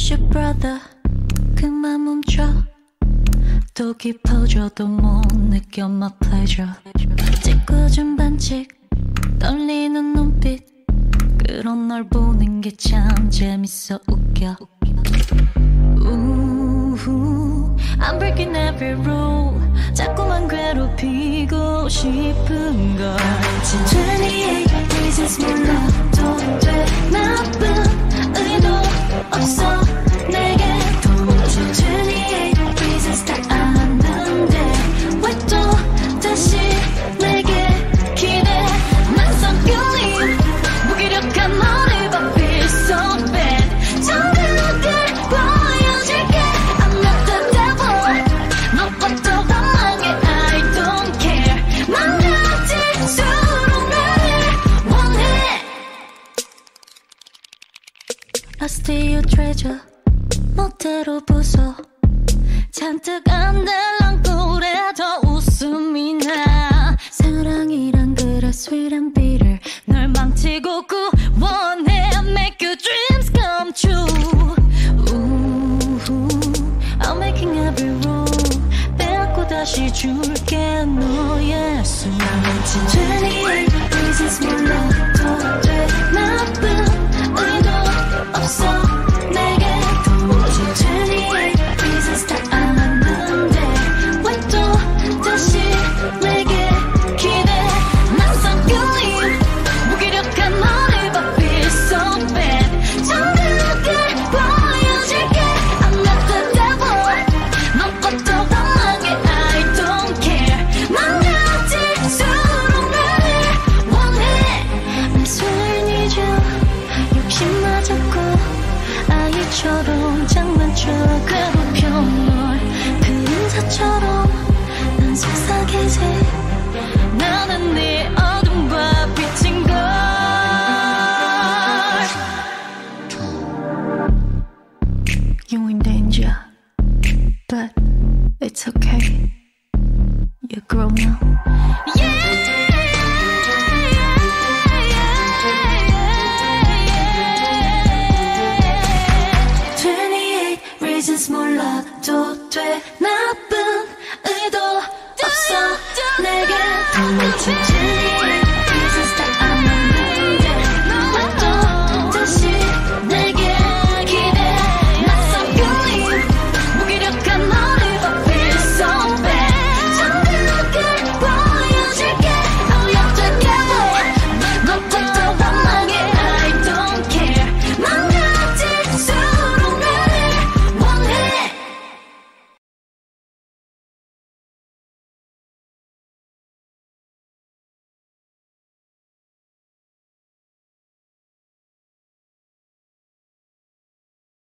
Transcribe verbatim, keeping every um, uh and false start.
Push your brother 그만 멈춰 또 깊어져도 못 느껴 my pleasure 짓궂은 반칙 떨리는 눈빛 그런 널 보는 게 참 재밌어 웃겨 우후, I'm breaking every rule 자꾸만 괴롭히고 싶은 걸 twenty-eight reasons 몰라도 돼 나쁜 의도 없어 내게 도무지 twenty-eight reasons 다 아는데 왜 또 다시 내게 기대 낯선 끌림 무기력한 너를 봐 feel so bad 정글하게 보여줄게 I'm not the devil 너것도 방황해 I don't care 망가질수록 나를 원해 I steal your treasure 멋대로 부숴 잔뜩 안 들랑거려 더 웃음이 나 사랑이란 그래 sweet and bitter 널 망치고 구원해 make your dreams come true 우후, I'm making every rule 빼앗고 다시 줄게 너의 숨 twenty-eight reasons 몰라도 돼 나쁜 의도 없어 내게 도무지 twenty-eight reasons 다 아는데 왜 또 다시 내게 기대 낯선 끌림 무기력한 너를 봐 feel so bad 정글하게 보여줄게 I'm not the devil 너것도 방황해 I don't care 망가질수록 나를 원해 내 손을 잊어 욕심 맞았고 아이처럼 장난쳐 괴롭혀 널 그림자처럼 난 속삭이지 나는 네 어둠과 빛인 걸 You're in danger But it's okay You're grown now twenty-eight reasons 몰라도 돼 나쁜 의도 없어 내게 도무지